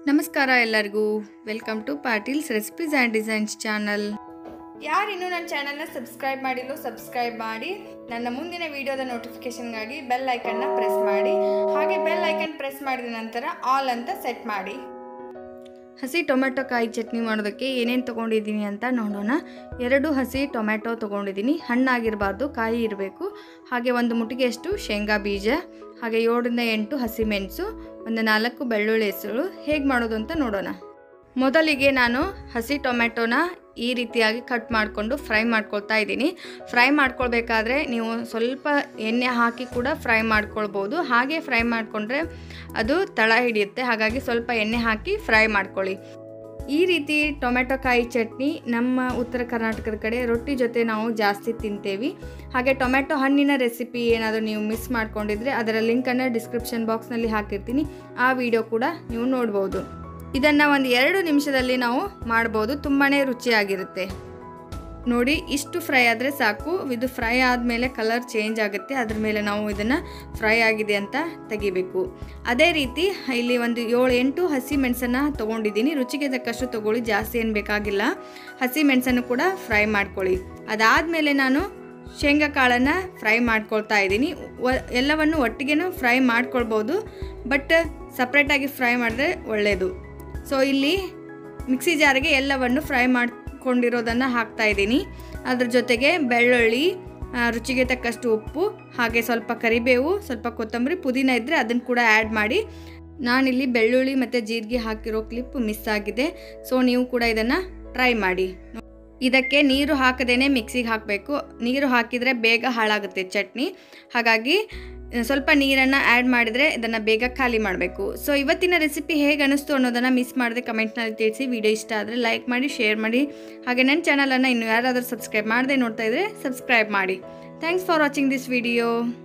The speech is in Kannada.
ನಮಸ್ಕಾರ ಎಲ್ಲರಿಗೂ welcome to Patil's recipes and designs channel. ಯಾರು ಇನ್ನೂ ನನ್ನ ಚಾನಲ್ನ ಸಬ್ಸ್ಕ್ರೈಬ್ ಮಾಡಿಲ್ಲೋ ಸಬ್ಸ್ಕ್ರೈಬ್ ಮಾಡಿ, ನನ್ನ ಮುಂದಿನ ವಿಡಿಯೋದ ನೋಟಿಫಿಕೇಷನ್ಗಾಗಿ ಬೆಲ್ ಐಕನ್ನ ಪ್ರೆಸ್ ಮಾಡಿ. ಹಾಗೆ ಬೆಲ್ ಐಕನ್ ಪ್ರೆಸ್ ಮಾಡಿದ ನಂತರ ಆಲ್ ಅಂತ ಸೆಟ್ ಮಾಡಿ. ಹಸಿ ಟೊಮೆಟೊ ಕಾಯಿ ಚಟ್ನಿ ಮಾಡೋದಕ್ಕೆ ಏನೇನು ತೊಗೊಂಡಿದ್ದೀನಿ ಅಂತ ನೋಡೋಣ. 2 ಹಸಿ ಟೊಮೆಟೊ ತೊಗೊಂಡಿದ್ದೀನಿ, ಹಣ್ಣಾಗಿರಬಾರ್ದು, ಕಾಯಿ ಇರಬೇಕು. ಹಾಗೆ 1 ಮುಟ್ಟಿಗೆಯಷ್ಟು ಶೇಂಗಾ ಬೀಜ, ಹಾಗೆ 7 ರಿಂದ 8 ಹಸಿಮೆಣಸು, 4 ಬೆಳ್ಳುಳ್ಳಿ ಹೆಸರು. ಹೇಗೆ ಮಾಡೋದು ಅಂತ ನೋಡೋಣ. ಮೊದಲಿಗೆ ನಾನು ಹಸಿ ಟೊಮೆಟೊನ ಈ ರೀತಿಯಾಗಿ ಕಟ್ ಮಾಡಿಕೊಂಡು ಫ್ರೈ ಮಾಡ್ಕೊಳ್ತಾ ಇದ್ದೀನಿ. ಫ್ರೈ ಮಾಡ್ಕೊಳ್ಬೇಕಾದ್ರೆ ನೀವು ಸ್ವಲ್ಪ ಎಣ್ಣೆ ಹಾಕಿ ಕೂಡ ಫ್ರೈ ಮಾಡ್ಕೊಳ್ಬೋದು. ಹಾಗೆ ಫ್ರೈ ಮಾಡಿಕೊಂಡ್ರೆ ಅದು ತಳ ಹಿಡಿಯುತ್ತೆ, ಹಾಗಾಗಿ ಸ್ವಲ್ಪ ಎಣ್ಣೆ ಹಾಕಿ ಫ್ರೈ ಮಾಡ್ಕೊಳ್ಳಿ. ಈ ರೀತಿ ಟೊಮೆಟೊ ಕಾಯಿ ಚಟ್ನಿ ನಮ್ಮ ಉತ್ತರ ಕರ್ನಾಟಕದ ಕಡೆ ರೊಟ್ಟಿ ಜೊತೆ ನಾವು ಜಾಸ್ತಿ ತಿಂತೇವೆ. ಹಾಗೆ ಟೊಮೆಟೊ ಹಣ್ಣಿನ ರೆಸಿಪಿ ಏನಾದರೂ ನೀವು ಮಿಸ್ ಮಾಡ್ಕೊಂಡಿದ್ರೆ ಅದರ ಲಿಂಕನ್ನು ಡಿಸ್ಕ್ರಿಪ್ಷನ್ ಬಾಕ್ಸ್ನಲ್ಲಿ ಹಾಕಿರ್ತೀನಿ, ಆ ವಿಡಿಯೋ ಕೂಡ ನೀವು ನೋಡ್ಬೋದು. ಇದನ್ನು 1-2 ನಿಮಿಷದಲ್ಲಿ ನಾವು ಮಾಡ್ಬೋದು, ತುಂಬಾ ರುಚಿಯಾಗಿರುತ್ತೆ. ನೋಡಿ, ಇಷ್ಟು ಫ್ರೈ ಆದರೆ ಸಾಕು. ಇದು ಫ್ರೈ ಆದಮೇಲೆ ಕಲರ್ ಚೇಂಜ್ ಆಗುತ್ತೆ, ಅದ್ರ ಮೇಲೆ ನಾವು ಇದನ್ನು ಫ್ರೈ ಆಗಿದೆ ಅಂತ ತೆಗಿಬೇಕು. ಅದೇ ರೀತಿ ಇಲ್ಲಿ 7-8 ಹಸಿ ಮೆಣಸನ್ನು ತೊಗೊಂಡಿದ್ದೀನಿ. ರುಚಿಗೆ ತಕ್ಕಷ್ಟು ತೊಗೊಳ್ಳಿ, ಜಾಸ್ತಿ ಏನು ಬೇಕಾಗಿಲ್ಲ. ಹಸಿ ಮೆಣಸನ್ನು ಕೂಡ ಫ್ರೈ ಮಾಡ್ಕೊಳ್ಳಿ. ಅದಾದಮೇಲೆ ನಾನು ಶೇಂಗಾ ಕಾಳನ್ನು ಫ್ರೈ ಮಾಡ್ಕೊಳ್ತಾ ಇದ್ದೀನಿ. ಎಲ್ಲವನ್ನು ಒಟ್ಟಿಗೆ ಫ್ರೈ ಮಾಡ್ಕೊಳ್ಬೋದು, ಬಟ್ ಸಪ್ರೇಟಾಗಿ ಫ್ರೈ ಮಾಡಿದ್ರೆ ಒಳ್ಳೆಯದು. ಸೊ ಇಲ್ಲಿ ಮಿಕ್ಸಿ ಜಾರಿಗೆ ಎಲ್ಲವನ್ನು ಫ್ರೈ ಮಾಡ್ಕೊಂಡಿರೋದನ್ನು ಹಾಕ್ತಾ ಇದ್ದೀನಿ. ಅದ್ರ ಜೊತೆಗೆ ಬೆಳ್ಳುಳ್ಳಿ, ರುಚಿಗೆ ತಕ್ಕಷ್ಟು ಉಪ್ಪು, ಹಾಗೆ ಸ್ವಲ್ಪ ಕರಿಬೇವು, ಸ್ವಲ್ಪ ಕೊತ್ತಂಬರಿ, ಪುದೀನ ಇದ್ದರೆ ಅದನ್ನು ಕೂಡ ಆ್ಯಡ್ ಮಾಡಿ. ನಾನಿಲ್ಲಿ ಬೆಳ್ಳುಳ್ಳಿ ಮತ್ತು ಜೀರಿಗೆ ಹಾಕಿರೋ ಕ್ಲಿಪ್ ಮಿಸ್ ಆಗಿದೆ, ಸೊ ನೀವು ಕೂಡ ಇದನ್ನು ಟ್ರೈ ಮಾಡಿ. ಇದಕ್ಕೆ ನೀರು ಹಾಕದೇನೆ ಮಿಕ್ಸಿಗೆ ಹಾಕಬೇಕು. ನೀರು ಹಾಕಿದರೆ ಬೇಗ ಹಾಳಾಗುತ್ತೆ ಚಟ್ನಿ, ಹಾಗಾಗಿ ಸ್ವಲ್ಪ ನೀರನ್ನು ಆ್ಯಡ್ ಮಾಡಿದರೆ ಇದನ್ನು ಬೇಗ ಖಾಲಿ ಮಾಡಬೇಕು. ಸೊ ಇವತ್ತಿನ ರೆಸಿಪಿ ಹೇಗೆ ಅನ್ನಿಸ್ತು ಅನ್ನೋದನ್ನು ಮಿಸ್ ಮಾಡದೆ ಕಮೆಂಟ್ನಲ್ಲಿ ತಿಳಿಸಿ. ವಿಡಿಯೋ ಇಷ್ಟ ಆದರೆ ಲೈಕ್ ಮಾಡಿ, ಶೇರ್ ಮಾಡಿ. ಹಾಗೆ ನನ್ನ ಚಾನಲನ್ನು ಇನ್ನೂ ಯಾರಾದರೂ ಸಬ್ಸ್ಕ್ರೈಬ್ ಮಾಡದೆ ನೋಡ್ತಾ ಇದ್ದರೆ ಸಬ್ಸ್ಕ್ರೈಬ್ ಮಾಡಿ. Thanks for watching this video.